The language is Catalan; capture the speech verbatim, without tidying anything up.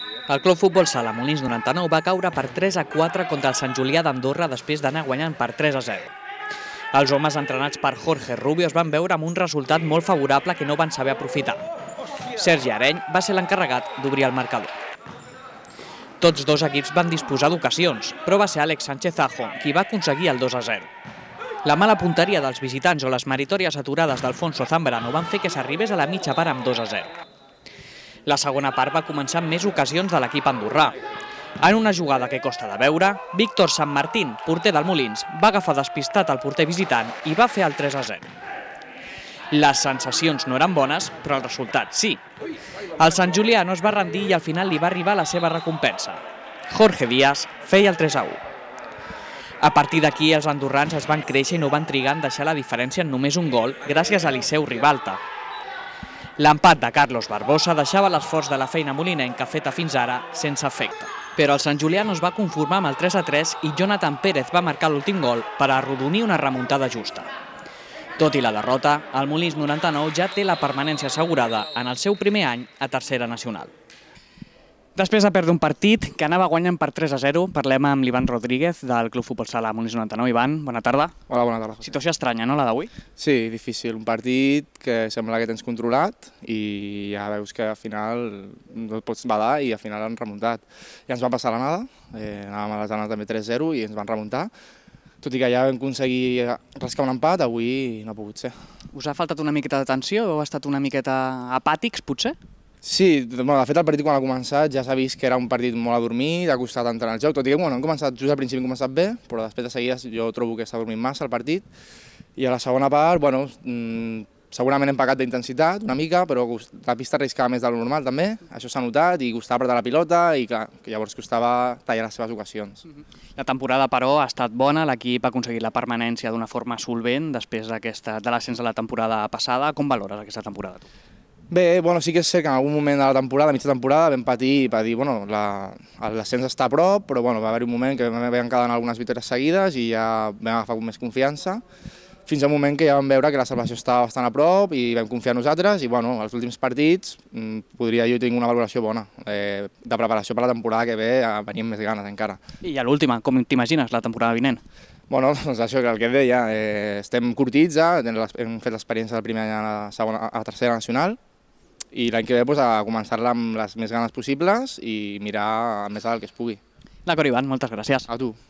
El Club Futbol Sala Molins noranta-nou va caure per tres a quatre contra el Sant Julià d'Andorra després d'anar guanyant per tres a zero. Els homes entrenats per Jorge Rubio es van veure amb un resultat molt favorable que no van saber aprofitar. Sergi Areny va ser l'encarregat d'obrir el marcador. Tots dos equips van disposar d'ocasions, però va ser Àlex Sánchez Ajo qui va aconseguir el dos a zero. La mala punteria dels visitants o les meritòries aturades d'Alfonso Zambrano van fer que s'arribés a la mitja part amb dos a zero. La segona part va començar amb més ocasions de l'equip andorrà. En una jugada que costa de veure, Víctor San Martín, porter del Molins, va agafar despistat el porter visitant i va fer el tres a zero. Les sensacions no eren bones, però el resultat sí. El Sant Julià no es va rendir i al final li va arribar la seva recompensa. Jorge Díaz feia el tres a u. A partir d'aquí, els andorrans es van créixer i no van trigar en deixar la diferència en només un gol gràcies a Eliseu Ribalta. L'empat de Carlos Barbosa deixava l'esforç de la feina molinenca feta fins ara sense efecte. Però el Sant Julià no es va conformar amb el tres a tres i Jonathan Pérez va marcar l'últim gol per arrodonir una remuntada justa. Tot i la derrota, el Molins noranta-nou ja té la permanència assegurada en el seu primer any a tercera nacional. Després de perdre un partit que anava guanyant per tres a zero, parlem amb l'Ivan Rodríguez del Club Futbol Sala Molins noranta-nou. Ivan, bona tarda. Hola, bona tarda. Situació estranya, no, la d'avui? Sí, difícil. Un partit que sembla que tens controlat i ja veus que al final no et pots badar i al final han remuntat. Ja ens va passar la nada, eh, anàvem a les anades també tres a zero i ens van remuntar. Tot i que ja vam aconseguir rascar un empat, avui no ha pogut ser. Us ha faltat una miqueta d'atenció o heu estat una miqueta apàtics, potser? Sí, bueno, de fet el partit quan ha començat ja s'ha vist que era un partit molt adormit, ha costat entrar en el joc, tot i que bueno, hem començat, just al principi hem començat bé, però després de seguida jo trobo que s'ha dormit massa el partit i a la segona part, bueno, mmm, segurament hem pecat d'intensitat una mica, però la pista arriscava més del normal també, això s'ha notat i costava apretar la pilota i clar, que llavors costava tallar les seves ocasions. La temporada, però, ha estat bona, l'equip ha aconseguit la permanència d'una forma solvent després de l'ascens de la temporada passada. Com valores aquesta temporada tu? Bé, bueno, sí que és cert que en algun moment de la temporada, mitja temporada, vam patir per dir, bueno, l'ascens està a prop, però bueno, va haver-hi un moment que vam quedar en algunes victòries seguides i ja vam agafar més confiança, fins al moment que ja vam veure que la salvació estava bastant a prop i vam confiar en nosaltres i bueno, els últims partits podria jo tenir una valoració bona eh, de preparació per la temporada que ve, venim més ganes encara. I a l'última, com t'imagines la temporada vinent? Bueno, doncs això que el que et deia, eh, estem curtits ja, hem fet l'experiència del primer any a la, segona, a la tercera nacional i l'any que ve doncs, a començar-la amb les més ganes possibles i mirar més alt que es pugui. D'acord, Ivan, moltes gràcies. A tu.